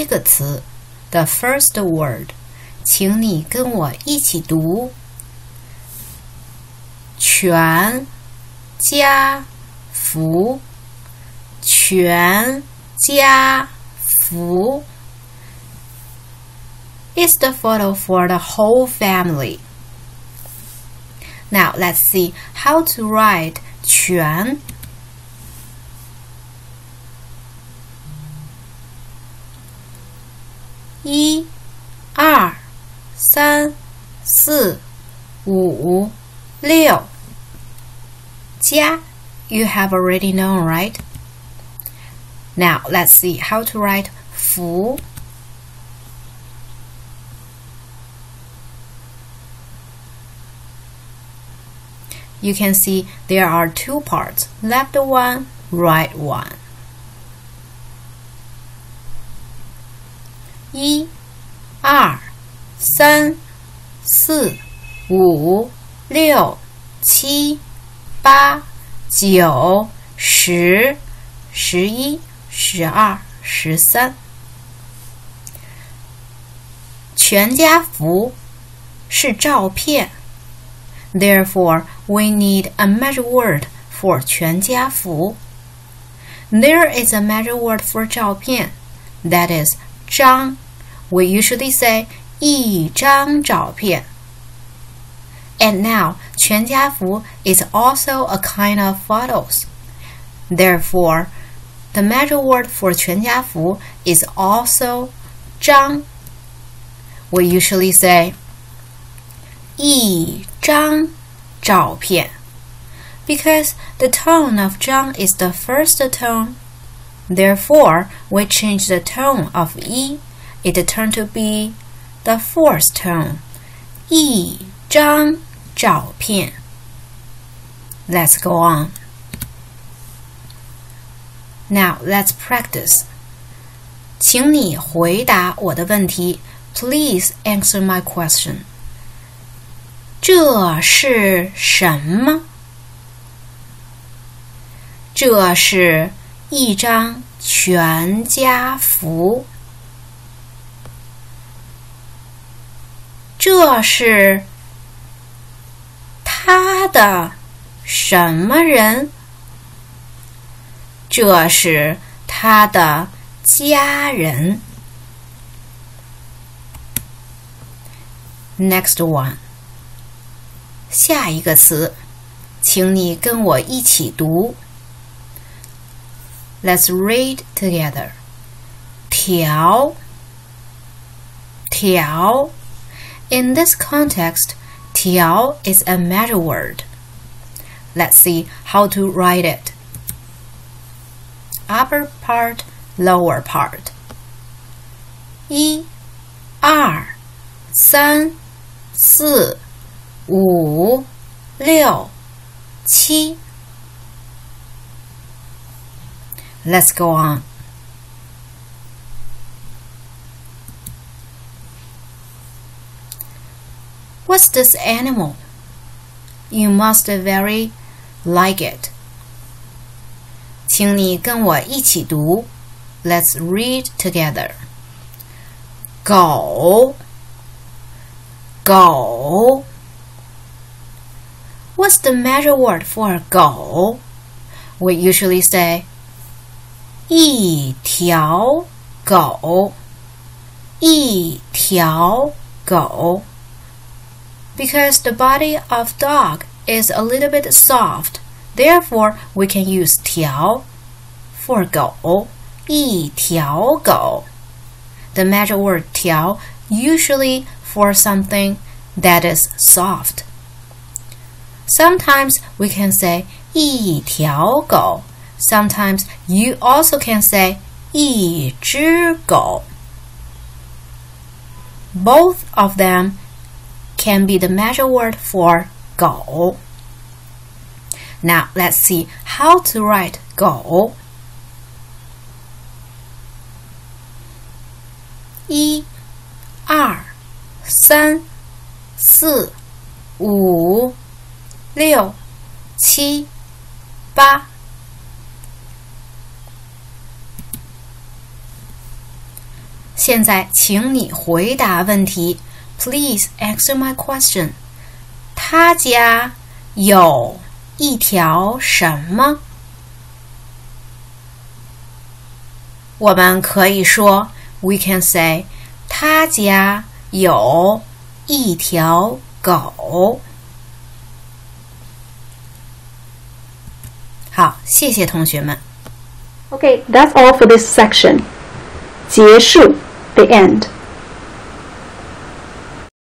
一个词 The first word 请你跟我一起读全家福全家福 is the photo for the whole family. Now let's see how to write 全1 2 3 4 5 6家 you have already known, right? Now let's see how to write 福You can see there are two parts, left one, right one. 1 2 3 4 5 6 7 8 9 10 11 12 13全家福是照片 Therefore, we need a measure word for 全家福 There is a measure word for 照片 That is 张 We usually say 一张照片 And now, 全家福 is also a kind of photos. Therefore, the measure word for 全家福 is also 张 We usually say 一张照片 Because the tone of 张 is the first tone. Therefore, we change the tone of 一 It turned to be the fourth tone. 一张照片 Let's go on. Now let's practice. 请你回答我的问题 Please answer my question. 这是什么？这是一张全家福。这是他的什么人？这是他的家人。Next one. 下一个词，请你跟我一起读。Let's read together. 条 条 In this context, 条 is a measure word. Let's see how to write it. Upper part, lower part. 1 2 3 4 5 6 7 Let's go on. What's this animal? You must very like it. 请你跟我一起读 Let's read together. 狗狗 What's the measure word for 狗? We usually say 一条狗一条狗 Because the body of dog is a little bit soft, therefore we can use 条 for 狗一条狗 The measure word 条 usually for something that is soft. Sometimes we can say 一条狗 Sometimes you also can say 一只狗 Both of them can be the measure word for 狗 Now let's see how to write 狗 1 2 3 4 5 6 7 8 现在请你回答问题。Please answer my question. 他家有一条什么？我们可以说 We can say 他家有一条狗。好，谢谢同学们。 Okay, that's all for this section. 结束 the end.